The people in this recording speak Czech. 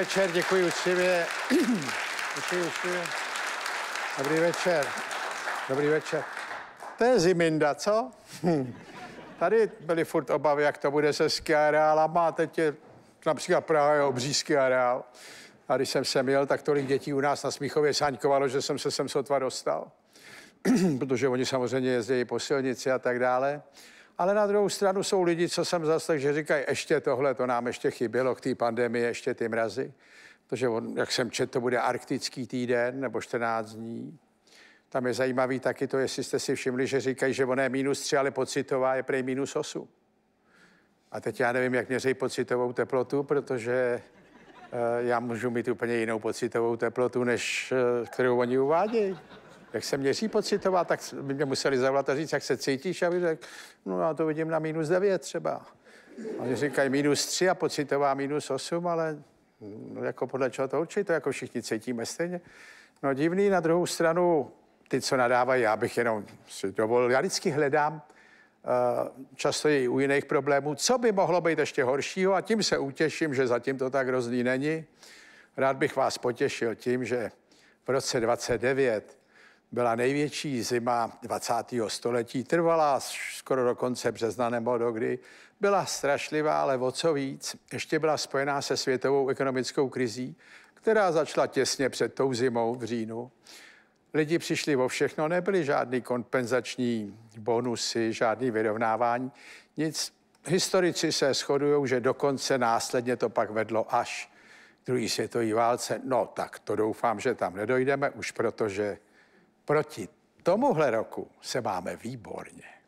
večer, děkuji úctivě. Děkuji úctivě. Dobrý večer. Dobrý večer. To je Ziminda, co? Tady byly furt obavy, jak to bude se ski areálama, a teď je například Praha je obří ski areál. A když jsem sem jel, tak tolik dětí u nás na Smíchově sáňkovalo, že jsem se sem sotva dostal. Protože oni samozřejmě jezdí po silnici a tak dále. Ale na druhou stranu jsou lidi, co jsem zaslechl, že říkají, ještě tohle, to nám ještě chybělo k té pandemii, ještě ty mrazy. Protože on, jak jsem četl, to bude arktický týden nebo 14 dní. Tam je zajímavý taky to, jestli jste si všimli, že říkají, že ono je -3, ale pocitová je prej -8. A teď já nevím, jak měří pocitovou teplotu, protože já můžu mít úplně jinou pocitovou teplotu, než kterou oni uvádějí. Jak se měří pocitová, tak by mě museli zavolat a říct, jak se cítíš, a bych řekl, no já to vidím na -9 třeba. Oni říkají -3 a pocitová -8, ale no, jako podle čeho to určitě, to jako všichni cítíme stejně. No divný, na druhou stranu, ty, co nadávají, já bych jenom si dovolil, já vždycky hledám často i u jiných problémů, co by mohlo být ještě horšího, a tím se utěším, že zatím to tak hrozný není. Rád bych vás potěšil tím, že v roce 29 byla největší zima 20. století, trvala skoro do konce března nebo dokdy. Byla strašlivá, ale o co víc, ještě byla spojená se světovou ekonomickou krizí, která začala těsně před tou zimou v říjnu. Lidi přišli o všechno, nebyly žádný kompenzační bonusy, žádný vyrovnávání, nic. Historici se shodují, že dokonce následně to pak vedlo až k druhé světové válce. No tak to doufám, že tam nedojdeme, už protože proti tomuhle roku se máme výborně.